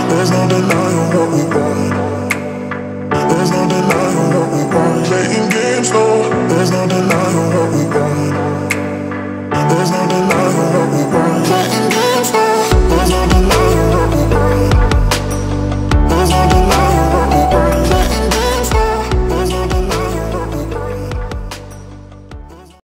There's no denying what we want. There's no denying what we want. Playing games, no. There's no denying what we want. There's no denying what we want.